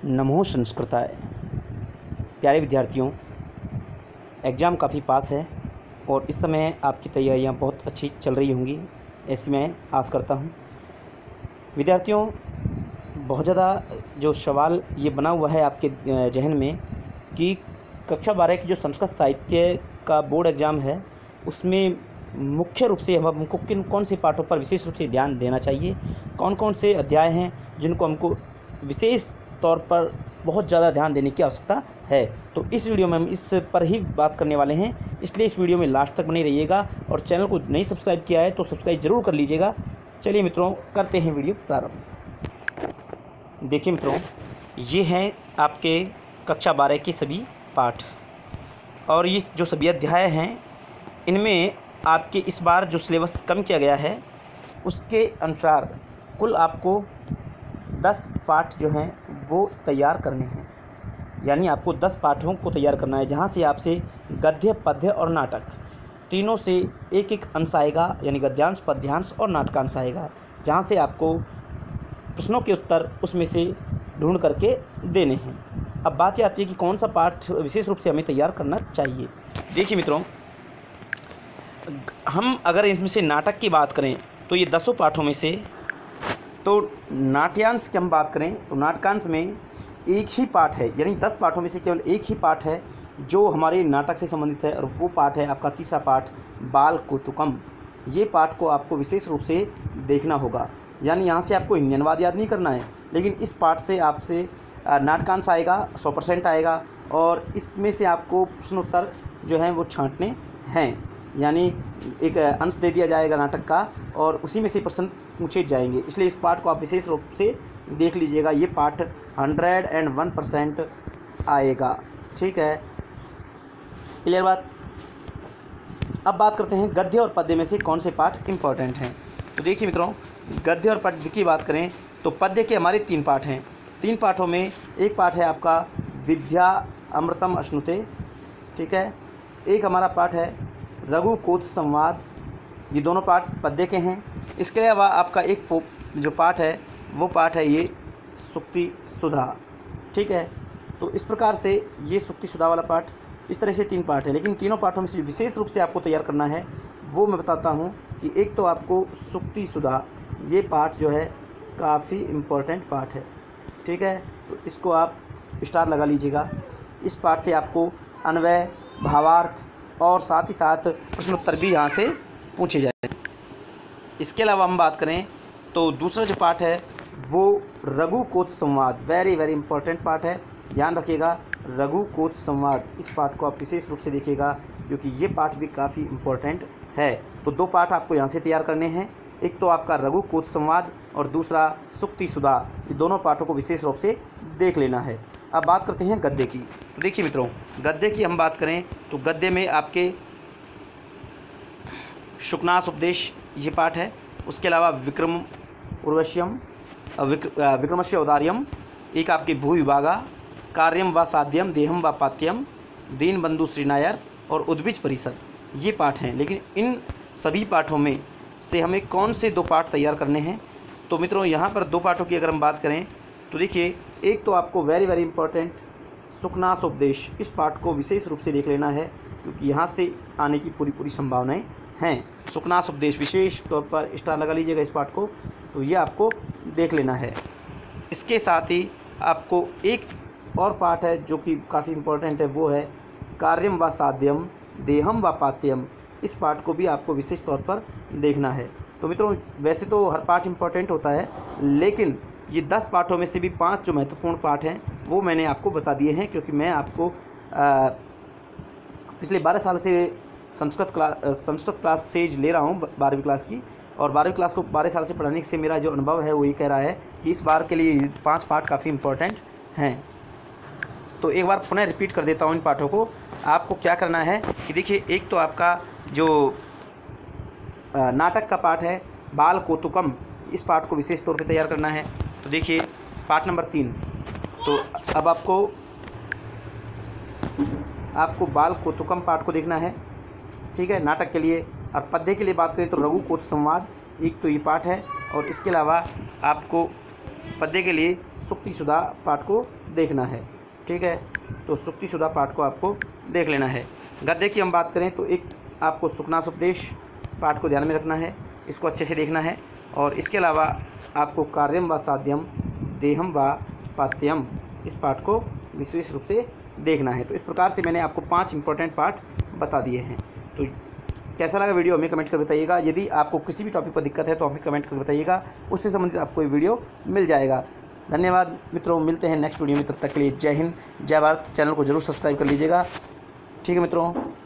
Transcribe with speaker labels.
Speaker 1: नमो संस्कृताय। प्यारे विद्यार्थियों, एग्ज़ाम काफ़ी पास है और इस समय आपकी तैयारियां बहुत अच्छी चल रही होंगी, ऐसी मैं आस करता हूं। विद्यार्थियों, बहुत ज़्यादा जो सवाल ये बना हुआ है आपके जहन में कि कक्षा 12 की जो संस्कृत साहित्य का बोर्ड एग्ज़ाम है, उसमें मुख्य रूप से हमको कौन से पाठों पर विशेष रूप से ध्यान देना चाहिए, कौन कौन से अध्याय हैं जिनको हमको विशेष तौर पर बहुत ज़्यादा ध्यान देने की आवश्यकता है। तो इस वीडियो में हम इस पर ही बात करने वाले हैं, इसलिए इस वीडियो में लास्ट तक बने रहिएगा और चैनल को नहीं सब्सक्राइब किया है तो सब्सक्राइब ज़रूर कर लीजिएगा। चलिए मित्रों, करते हैं वीडियो प्रारंभ। देखिए मित्रों, ये हैं आपके कक्षा 12 के सभी पाठ और ये जो सभी अध्याय हैं, इनमें आपके इस बार जो सिलेबस कम किया गया है उसके अनुसार कुल आपको 10 पाठ जो हैं वो तैयार करने हैं। यानी आपको 10 पाठों को तैयार करना है, जहाँ से आपसे गद्य, पद्य और नाटक तीनों से एक एक अंश आएगा, यानी गद्यांश, पद्यांश और नाटकांश आएगा, जहाँ से आपको प्रश्नों के उत्तर उसमें से ढूंढ करके देने हैं। अब बात ये आती है कि कौन सा पाठ विशेष रूप से हमें तैयार करना चाहिए। देखिए मित्रों, हम अगर इसमें से नाटक की बात करें तो ये 10 पाठों में से तो नाट्यांश की हम बात करें तो नाटकांश में एक ही पाठ है, यानी 10 पाठों में से केवल एक ही पाठ है जो हमारे नाटक से संबंधित है, और वो पाठ है आपका तीसरा पाठ बाल कौतुकम। ये पाठ को आपको विशेष रूप से देखना होगा। यानी यहाँ से आपको इंजनवाद याद नहीं करना है, लेकिन इस पाठ से आपसे नाटकांश आएगा, 100% आएगा, और इसमें से आपको प्रश्नोत्तर जो हैं वो छांटने हैं। यानी एक अंश दे दिया जाएगा नाटक का और उसी में से प्रश्न पूछे जाएंगे, इसलिए इस पाठ को आप विशेष रूप से देख लीजिएगा। ये पाठ 101% आएगा। ठीक है, क्लियर बात। अब बात करते हैं गद्य और पद्य में से कौन से पाठ इम्पोर्टेंट हैं। तो देखिए मित्रों, गद्य और पद्य की बात करें तो पद्य के हमारे 3 पाठ हैं। 3 पाठों में एक पाठ है आपका विद्या अमृतम अश्नुते, ठीक है। एक हमारा पाठ है रघुकूत संवाद, ये दोनों पाठ पद्य के हैं। इसके अलावा आपका एक जो पाठ है वो पाठ है ये सुक्ति सुधा, ठीक है। तो इस प्रकार से ये सुक्ति सुधा वाला पाठ, इस तरह से 3 पाठ है। लेकिन तीनों पाठों में से विशेष रूप से आपको तैयार करना है वो मैं बताता हूँ कि एक तो आपको सुक्ति सुधा, ये पाठ जो है काफ़ी इम्पोर्टेंट पाठ है, ठीक है। तो इसको आप स्टार लगा लीजिएगा। इस पाठ से आपको अन्वय, भावार्थ और साथ ही साथ प्रश्नोत्तर भी यहाँ से पूछे जाए। इसके अलावा हम बात करें तो दूसरा जो पाठ है वो रघुकूत संवाद, वेरी वेरी इंपॉर्टेंट पाठ है, ध्यान रखिएगा। रघुकूत संवाद, इस पाठ को आप विशेष रूप से देखिएगा क्योंकि ये पाठ भी काफ़ी इम्पोर्टेंट है। तो 2 पाठ आपको यहाँ से तैयार करने हैं, एक तो आपका रघुकूत संवाद और दूसरा सुक्ति सुधा। ये दोनों पाठों को विशेष रूप से देख लेना है। अब बात करते हैं गद्य की। तो देखिए मित्रों, गद्य की हम बात करें तो गद्य में आपके शुकनास उपदेश ये पाठ है। उसके अलावा विक्रम उर्वश्यम, विक्रमस्य औदार्यम, एक आपके भू विभागा, कार्यम व साध्यम, देहम व पात्यम, दीन बंधु श्रीनायर और उद्भिज परिषद, ये पाठ हैं। लेकिन इन सभी पाठों में से हमें कौन से 2 पाठ तैयार करने हैं। तो मित्रों, यहाँ पर 2 पाठों की अगर हम बात करें तो देखिए, एक तो आपको वेरी वेरी इंपॉर्टेंट सुकनास उपदेश, इस पाठ को विशेष रूप से देख लेना है क्योंकि यहाँ से आने की पूरी संभावनाएं हैं। सुकनास उपदेश विशेष तौर पर स्टार लगा लीजिएगा इस पाठ को, तो ये आपको देख लेना है। इसके साथ ही आपको एक और पाठ है जो कि काफ़ी इम्पोर्टेंट है, वो है कार्यम व साध्यम, देहम व पात्यम। इस पाठ को भी आपको विशेष तौर पर देखना है। तो मित्रों, वैसे तो हर पाठ इम्पोर्टेंट होता है, लेकिन ये 10 पाठों में से भी 5 जो महत्वपूर्ण पाठ हैं वो मैंने आपको बता दिए हैं, क्योंकि मैं आपको पिछले 12 साल से संस्कृत क्लास सेज ले रहा हूँ, 12वीं क्लास की, और 12वीं क्लास को 12 साल से पढ़ाने से मेरा जो अनुभव है वो ये कह रहा है कि इस बार के लिए 5 पाठ काफ़ी इम्पोर्टेंट हैं। तो एक बार पुनः रिपीट कर देता हूँ इन पाठों को। आपको क्या करना है कि देखिए, एक तो आपका जो नाटक का पाठ है बाल कौतुकम, इस पाठ को विशेष तौर पे तैयार करना है। तो देखिए पाठ नंबर 3, तो अब आपको बाल कौतुकम पाठ को देखना है, ठीक है, नाटक के लिए। और पद्य के लिए बात करें तो रघुकूत संवाद, एक तो ये पाठ है, और इसके अलावा आपको पद्य के लिए सुक्तिसुधा पाठ को देखना है। ठीक है, तो सुक्तिसुधा पाठ को आपको देख लेना है। गद्य की हम बात करें तो एक आपको सुखनासोपदेश पाठ को ध्यान में रखना है, इसको अच्छे से देखना है। और इसके अलावा आपको कार्यम व साध्यम, देहम व पात्यम, इस पाठ को विशेष रूप से देखना है। तो इस प्रकार से मैंने आपको 5 इंपॉर्टेंट पाठ बता दिए हैं। तो कैसा लगा वीडियो हमें कमेंट कर बताइएगा। यदि आपको किसी भी टॉपिक पर दिक्कत है तो हमें कमेंट कर बताइएगा, उससे संबंधित आपको ये वीडियो मिल जाएगा। धन्यवाद मित्रों, मिलते हैं नेक्स्ट वीडियो में। तब तक के लिए जय हिंद, जय भारत। चैनल को जरूर सब्सक्राइब कर लीजिएगा। ठीक है मित्रों।